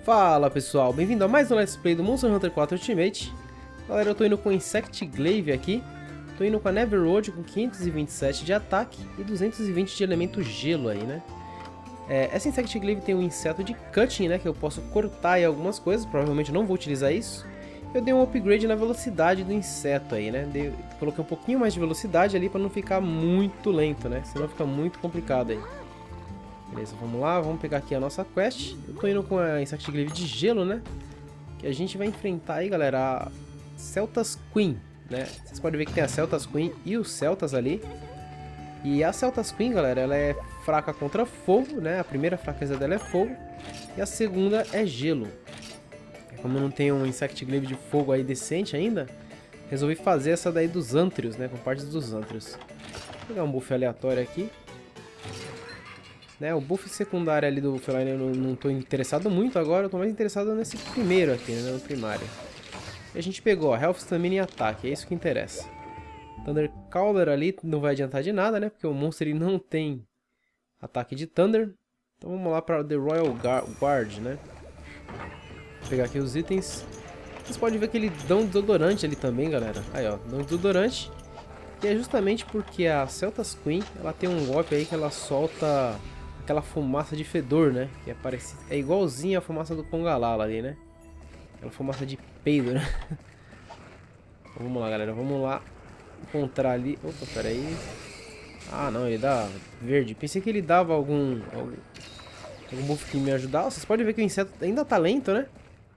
Fala pessoal, bem-vindo a mais um Let's Play do Monster Hunter 4 Ultimate. Galera, eu tô indo com o Insect Glaive aqui. Tô indo com a Never Road com 527 de ataque e 220 de elemento gelo aí, né? Essa Insect Glaive tem um inseto de cutting, né? Que eu posso cortar aí algumas coisas, provavelmente não vou utilizar isso. Eu dei um upgrade na velocidade do inseto aí, né? Coloquei um pouquinho mais de velocidade ali pra não ficar muito lento, né? Senão fica muito complicado aí. Beleza, vamos lá, vamos pegar aqui a nossa quest. Eu tô indo com a Insect Glaive de gelo, né? Que a gente vai enfrentar aí, galera, a Celtas Queen, né? Vocês podem ver que tem a Celtas Queen e os Celtas ali. E a Celtas Queen, galera, ela é fraca contra fogo, né? A primeira fraqueza dela é fogo e a segunda é gelo. Como eu não tenho um Insect Glaive de fogo aí decente ainda, resolvi fazer essa daí dos Antrios, né? Com partes dos Antrios. Vou pegar um buff aleatório aqui. O buff secundário ali do Feline eu não estou interessado muito agora, eu estou mais interessado nesse primeiro aqui, né, no primário. E a gente pegou, ó, Health, Stamina e Ataque, é isso que interessa. Thunder Caller ali não vai adiantar de nada, né, porque o monstro ele não tem ataque de Thunder. Então vamos lá para The Royal Guard, né. Vou pegar aqui os itens. Vocês podem ver que eles dão desodorante ali também, galera. Aí, ó, dão desodorante. E é justamente porque a Celtas Queen, ela tem um golpe aí que ela solta aquela fumaça de fedor, né? Que é igualzinha a fumaça do Congalala ali, né? Aquela fumaça de peido, né? Então, vamos lá, galera. Vamos lá encontrar ali... Opa, peraí. Ah, não. Ele dá verde. Pensei que ele dava algum buff que me ajudava. Vocês podem ver que o inseto ainda tá lento, né?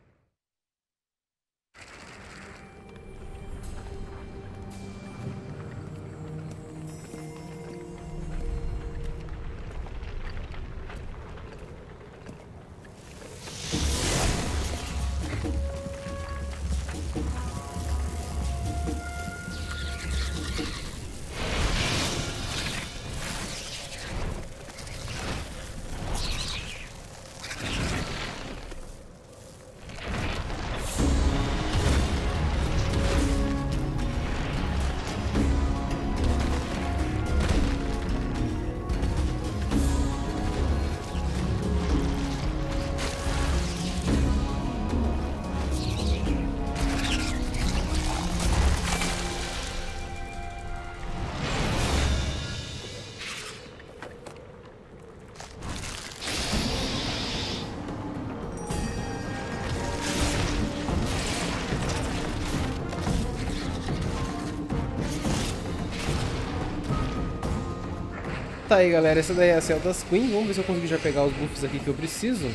Tá aí, galera, essa daí é a Celtas Queen. Vamos ver se eu consigo já pegar os buffs aqui que eu preciso.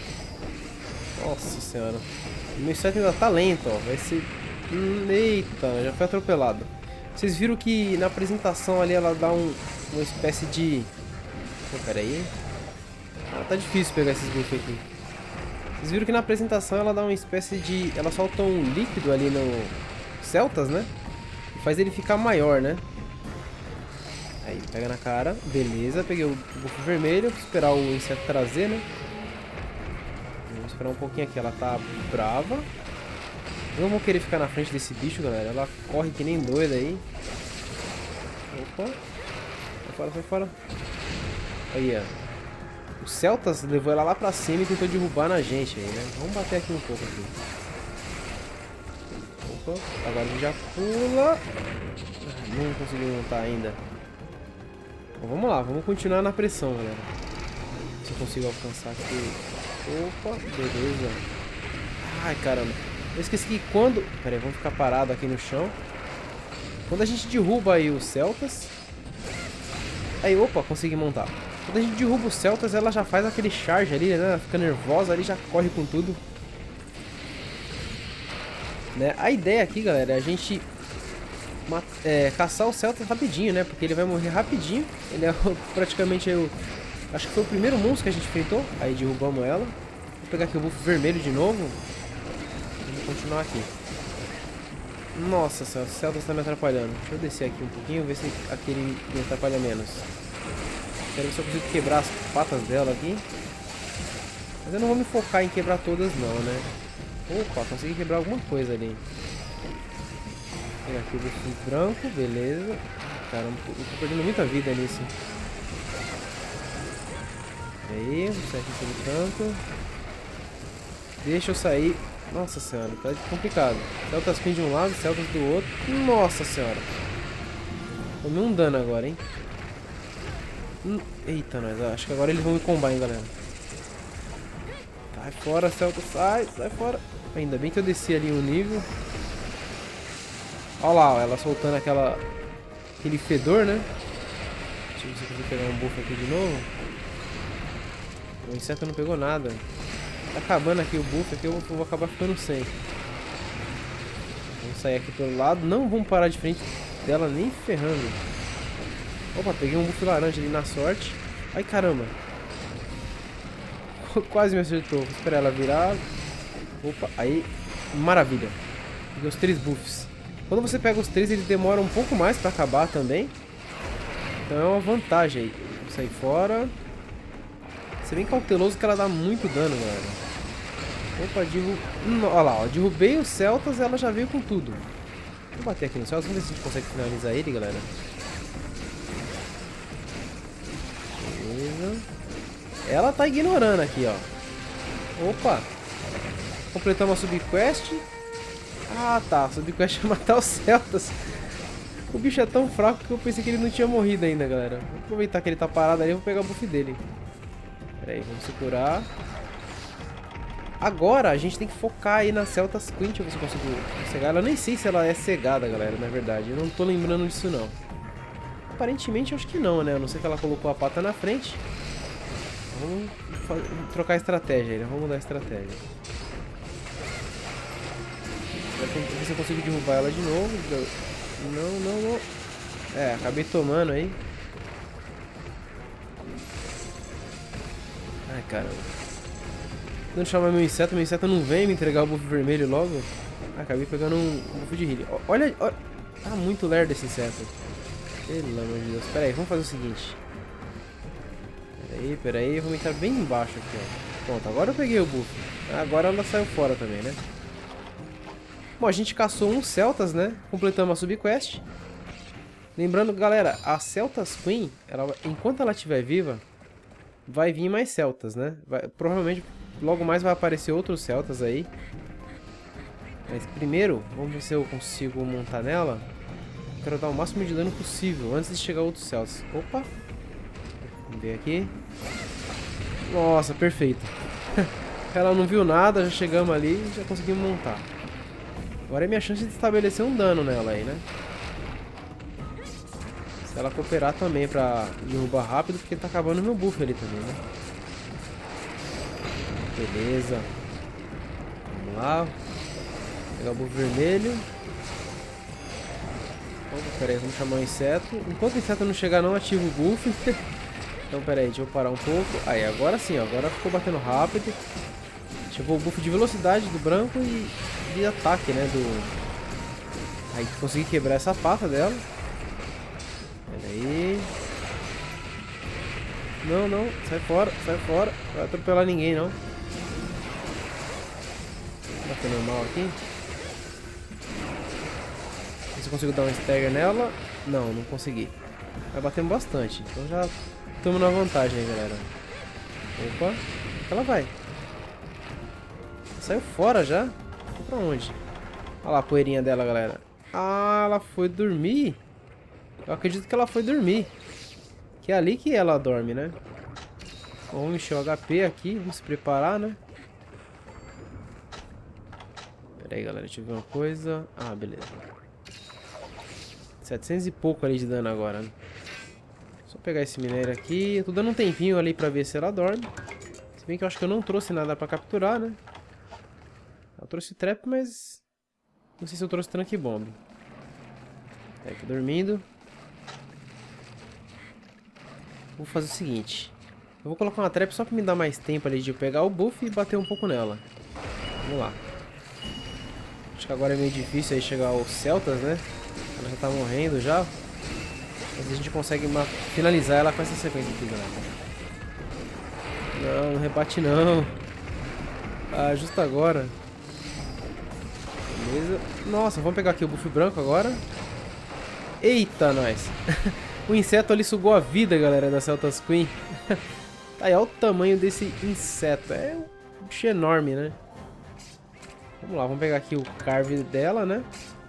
Nossa senhora. O meu inseto ainda tá lento, ó. Vai ser... Eita, já foi atropelado. Vocês viram que na apresentação ali ela dá uma espécie de... Oh, pera aí. Ah, tá difícil pegar esses buffs aqui. Vocês viram que na apresentação ela dá uma espécie de... Ela solta um líquido ali no Celtas, né? E faz ele ficar maior, né? Aí, pega na cara, beleza, peguei o buff vermelho, vou esperar o inseto trazer, né? Vamos esperar um pouquinho aqui, ela tá brava. Eu não vou querer ficar na frente desse bicho, galera, ela corre que nem doida aí. Opa, sai fora, sai fora. Aí, ó. O Celtas levou ela lá pra cima e tentou derrubar na gente aí, né? Vamos bater aqui um pouco aqui. Opa, agora a gente já pula. Não consegui montar ainda. Bom, vamos lá, vamos continuar na pressão, galera. Se eu consigo alcançar aqui. Opa, beleza. Ai, caramba. Eu esqueci que quando... Pera aí, vamos ficar parado aqui no chão. Quando a gente derruba aí os Celtas... Aí, opa, consegui montar. Quando a gente derruba os Celtas, ela já faz aquele charge ali, né? Ela fica nervosa ali, já corre com tudo. Né? A ideia aqui, galera, é a gente... caçar o Celtas rapidinho, né? Porque ele vai morrer rapidinho. Ele é praticamente acho que foi o primeiro monstro que a gente enfrentou. Aí derrubamos ela. Vou pegar aqui o buff vermelho de novo. Vamos continuar aqui. Nossa senhora, o Celtas tá me atrapalhando. Deixa eu descer aqui um pouquinho, ver se aquele me atrapalha menos. Quero ver se eu consigo quebrar as patas dela aqui. Mas eu não vou me focar em quebrar todas não, né? Opa, consegui quebrar alguma coisa ali. Aqui o buff branco, beleza. Caramba, eu tô perdendo muita vida nisso. Aí, vamos sair aqui pelo canto. Deixa eu sair. Nossa senhora, tá complicado. Celtas Queen de um lado, Celtas do outro. Nossa senhora. Tomei um dano agora, hein. Eita, nós. Acho que agora eles vão me combar, hein, galera. Sai fora, Celtas. Sai fora. Ainda bem que eu desci ali um nível. Olha lá, ó, ela soltando aquele fedor, né? Deixa eu ver se eu consigo pegar um buff aqui de novo. O inseto não pegou nada. Tá acabando aqui o buff, aqui eu vou acabar ficando sem. Vamos sair aqui pelo lado. Não vamos parar de frente dela nem ferrando. Opa, peguei um buff laranja ali na sorte. Ai, caramba. Quase me acertou. Vou esperar ela virar. Opa, aí. Maravilha. Peguei os 3 buffs. Quando você pega os 3, eles demoram um pouco mais pra acabar também. Então é uma vantagem aí. Vou sair fora. Ser bem cauteloso que ela dá muito dano, galera. Opa, olha lá, ó, derrubei os Celtas e ela já veio com tudo. Vou bater aqui no Celtas, vamos ver se a gente consegue finalizar ele, galera. Beleza. Ela tá ignorando aqui, ó. Opa. Completamos a subquest. Ah, tá. A subquest é matar os Celtas. O bicho é tão fraco que eu pensei que ele não tinha morrido ainda, galera. Vou aproveitar que ele tá parado ali e vou pegar o buff dele. Pera aí, vamos se curar. Agora a gente tem que focar aí na Celtas Queen. Deixa eu ver se eu consigo cegar. Eu nem sei se ela é cegada, galera, na verdade. Eu não tô lembrando disso, não. Aparentemente, eu acho que não, né? A não ser que ela colocou a pata na frente. Vamos trocar a estratégia aí, né? Vamos mudar a estratégia. Vou ver se eu consigo derrubar ela de novo. Não. É, acabei tomando aí. Ai, caramba. Tentando chamar meu inseto não vem me entregar o buff vermelho logo. Acabei pegando um buff de healing. Olha, tá muito lerdo esse inseto. Pelo amor de Deus. Pera aí, vamos fazer o seguinte. Pera aí, vamos entrar bem embaixo aqui, ó. Pronto, agora eu peguei o buff. Agora ela saiu fora também, né? Bom, a gente caçou uns Celtas, né? Completamos a subquest. Lembrando, galera, a Celtas Queen, enquanto ela estiver viva, vai vir mais Celtas, né? Provavelmente, logo mais vai aparecer outros Celtas aí. Mas primeiro, vamos ver se eu consigo montar nela. Quero dar o máximo de dano possível antes de chegar outros Celtas. Opa! Vamos ver aqui. Nossa, perfeito. Ela não viu nada, já chegamos ali e já conseguimos montar. Agora é minha chance de estabelecer um dano nela aí, né? Se ela cooperar também pra derrubar rápido, porque tá acabando meu buff ali também, né? Beleza. Vamos lá. Pegar o buff vermelho. Opa, pera aí, vamos chamar o inseto. Enquanto o inseto não chegar, não ativa o buff. Então, pera aí, deixa eu parar um pouco. Aí, agora sim, ó, agora ficou batendo rápido. Chegou o buff de velocidade do branco e de ataque, né, Aí, consegui quebrar essa pata dela. Pera aí. Não, sai fora. Não vai atropelar ninguém, não. Bater normal aqui. Se eu consigo dar um stagger nela. Não consegui. Vai batendo bastante. Então já estamos na vantagem aí, galera. Opa. Ela vai. Saiu fora já? Foi pra onde? Olha lá a poeirinha dela, galera. Ah, ela foi dormir. Eu acredito que ela foi dormir. Que é ali que ela dorme, né? Bom, vamos encher o HP aqui. Vamos se preparar, né? Pera aí, galera. Deixa eu ver uma coisa. Ah, beleza. 700 e pouco ali de dano agora, né? Só pegar esse minério aqui. Eu tô dando um tempinho ali pra ver se ela dorme. Se bem que eu acho que eu não trouxe nada pra capturar, né? Eu trouxe trap, mas... não sei se eu trouxe tank bomb. Tá aqui dormindo. Vou fazer o seguinte. Eu vou colocar uma trap só pra me dar mais tempo ali de eu pegar o buff e bater um pouco nela. Vamos lá. Acho que agora é meio difícil aí chegar aos Celtas, né? Ela já tá morrendo já. Mas a gente consegue finalizar ela com essa sequência aqui, galera. Não rebate não. Ah, justo agora. Beleza. Nossa, vamos pegar aqui o buff branco agora. Eita, nós. O inseto ali sugou a vida, galera, da Celtas Queen. Tá aí, olha o tamanho desse inseto. É um bicho enorme, né? Vamos lá, vamos pegar aqui o Carve dela, né?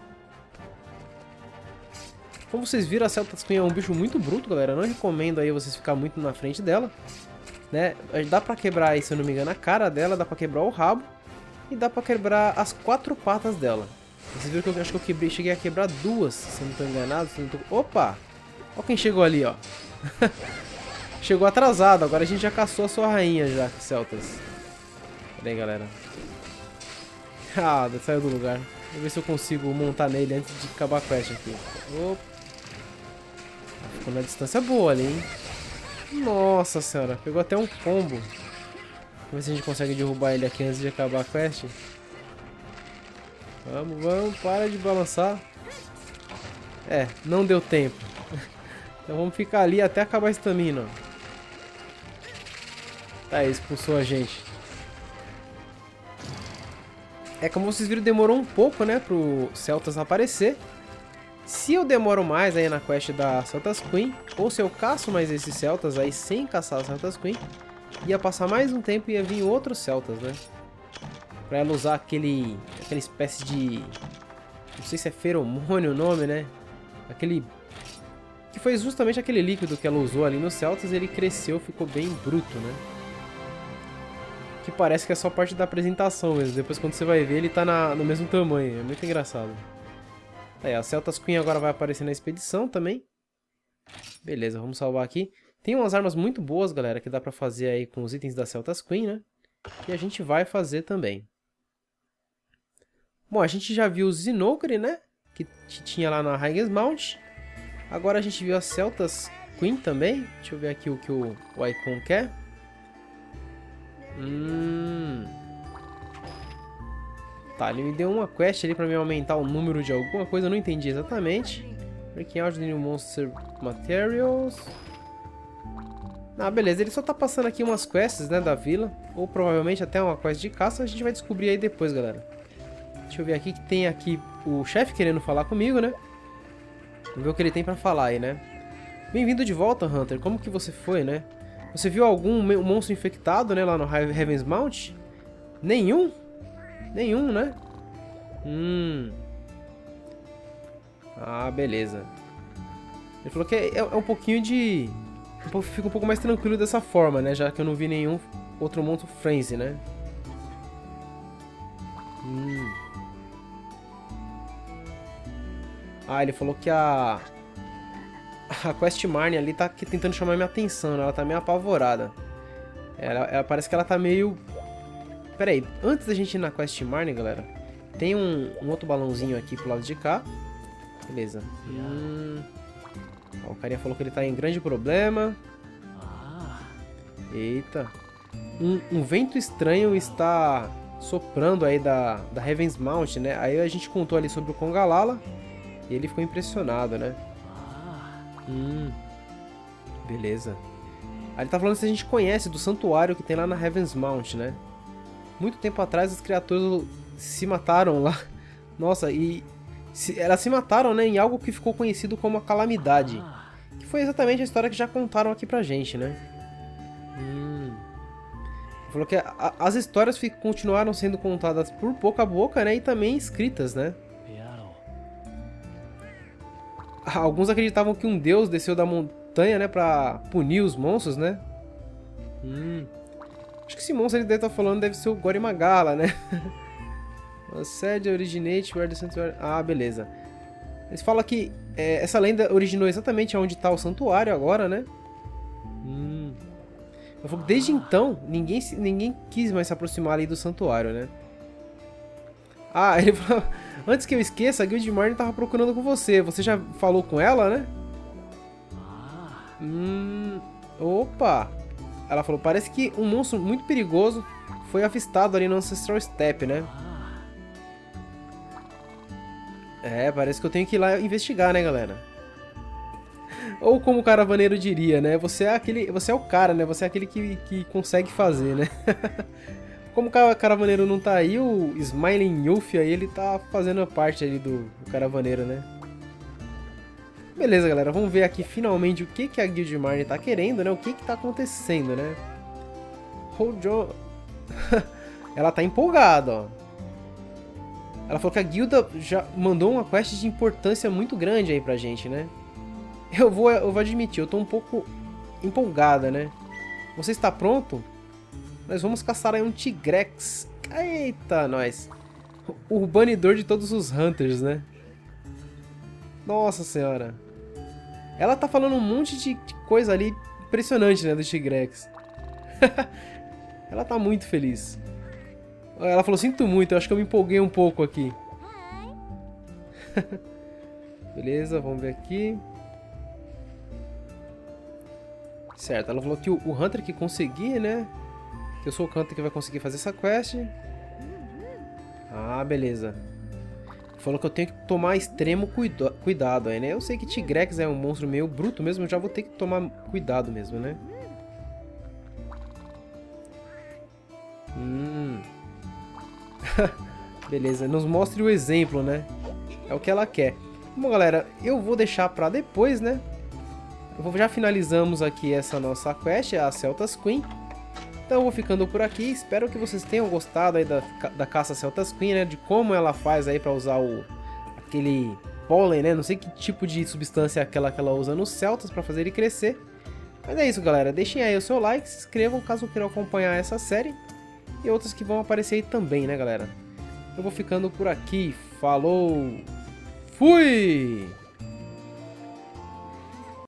Como vocês viram, a Celtas Queen é um bicho muito bruto, galera. Eu não recomendo aí vocês ficar muito na frente dela, né? Dá pra quebrar aí, se eu não me engano, a cara dela, dá pra quebrar o rabo e dá pra quebrar as 4 patas dela. Vocês viram que eu acho que eu cheguei a quebrar 2, se eu não tô enganado. Se eu não tô... Opa! Olha quem chegou ali, ó. Chegou atrasado, agora a gente já caçou a sua rainha já, Celtas. Pera aí, galera. Ah, saiu do lugar. Vou ver se eu consigo montar nele antes de acabar a quest aqui. Opa. Ficou na distância boa ali, hein? Nossa senhora, pegou até um combo. Vamos ver se a gente consegue derrubar ele aqui antes de acabar a quest. Vamos, vamos, para de balançar. É, não deu tempo. Então vamos ficar ali até acabar a estamina. Tá, expulsou a gente. É, como vocês viram, demorou um pouco, né, pro Celtas aparecer. Se eu demoro mais aí na quest da Celtas Queen, ou se eu caço mais esses Celtas aí sem caçar a Celtas Queen, ia passar mais um tempo e ia vir outros Celtas, né? Pra ela usar aquela espécie de... não sei se é feromônio o nome, né? Aquele... que foi justamente aquele líquido que ela usou ali nos Celtas, ele cresceu, ficou bem bruto, né? Que parece que é só parte da apresentação mesmo. Depois quando você vai ver, ele tá no mesmo tamanho. É muito engraçado. Aí, a Celtas Queen agora vai aparecer na expedição também. Beleza, vamos salvar aqui. Tem umas armas muito boas, galera, que dá pra fazer aí com os itens da Celtas Queen, né? E a gente vai fazer também. Bom, a gente já viu o Zinogre, né? Que tinha lá na Hagen's Mount. Agora a gente viu a Celtas Queen também. Deixa eu ver aqui o que o Icon quer. Tá, ele me deu uma quest ali pra me aumentar o número de alguma coisa, eu não entendi exatamente. Breaking out the new monster materials. Ah, beleza, ele só tá passando aqui umas quests, né, da vila. Ou provavelmente até uma quest de caça, a gente vai descobrir aí depois, galera. Deixa eu ver aqui que tem aqui o chefe querendo falar comigo, né. Vamos ver o que ele tem pra falar aí, né. Bem-vindo de volta, Hunter, como que você foi, né? Você viu algum monstro infectado, né, lá no Haven's Mount? Nenhum? Nenhum, né? Ah, beleza. Ele falou que é um pouquinho de... fica um pouco mais tranquilo dessa forma, né? Já que eu não vi nenhum outro monstro frenzy, né? Ah, ele falou que a Quest Marne ali tá tentando chamar minha atenção, né? Ela tá meio apavorada. Ela parece que ela tá meio... Pera aí, antes da gente ir na Quest Marne, galera, tem um outro balãozinho aqui pro lado de cá. Beleza. Ó, o carinha falou que ele tá em grande problema. Eita. Um vento estranho está soprando aí da Haven's Mount, né? Aí a gente contou ali sobre o Congalala e ele ficou impressionado, né? Beleza. Aí ele tá falando se a gente conhece do santuário que tem lá na Haven's Mount, né? Muito tempo atrás as criaturas se mataram lá. Nossa, e elas se mataram, né, em algo que ficou conhecido como a Calamidade. Que foi exatamente a história que já contaram aqui pra gente, né? Falou que as histórias continuaram sendo contadas por boca a boca, né? E também escritas, né? Alguns acreditavam que um deus desceu da montanha, né? Pra punir os monstros, né? Acho que esse monstro ele deve estar falando deve ser o Gorimagala, né? A sede originate where the sanctuary... Ah, beleza. Eles falam que essa lenda originou exatamente onde está o santuário agora, né? Desde então, ninguém quis mais se aproximar ali do santuário, né? Ah, ele falou... Antes que eu esqueça, a Guild Marne tava procurando com você. Você já falou com ela, né? Opa! Ela falou, parece que um monstro muito perigoso foi avistado ali no Ancestral Steppe, né? É, parece que eu tenho que ir lá investigar, né, galera? Ou como o caravaneiro diria, né? Você é o cara, né? Você é aquele que consegue fazer, né? Como o caravaneiro não tá aí, o Smiling Youth aí, ele tá fazendo parte ali do caravaneiro, né? Beleza, galera. Vamos ver aqui finalmente o que a Guild Marne tá querendo, né? O que tá acontecendo, né? Hold on. Ela tá empolgada, ó. Ela falou que a guilda já mandou uma quest de importância muito grande aí pra gente, né? Eu vou admitir, eu tô um pouco empolgada, né? Você está pronto? Nós vamos caçar aí um Tigrex. Eita, nós. O banidor de todos os Hunters, né? Nossa senhora. Ela tá falando um monte de coisa ali impressionante, né, do Tigrex. Ela tá muito feliz. Ela falou, sinto muito, eu acho que eu me empolguei um pouco aqui. Beleza, vamos ver aqui. Certo, ela falou que o Hunter que conseguir, né? Que eu sou o Hunter que vai conseguir fazer essa quest. Ah, beleza. Falou que eu tenho que tomar extremo cuidado aí, né? Eu sei que Tigrex é um monstro meio bruto mesmo, eu já vou ter que tomar cuidado mesmo, né? Beleza, nos mostre o exemplo, né? É o que ela quer. Bom, galera, eu vou deixar pra depois, né? Já finalizamos aqui essa nossa quest, a Celtas Queen. Então eu vou ficando por aqui, espero que vocês tenham gostado aí da caça Celtas Queen, né? De como ela faz aí pra usar aquele pólen, né? Não sei que tipo de substância é aquela que ela usa nos Celtas pra fazer ele crescer. Mas é isso, galera, deixem aí o seu like, se inscrevam caso queiram acompanhar essa série. E outras que vão aparecer aí também, né, galera? Eu vou ficando por aqui, falou, fui!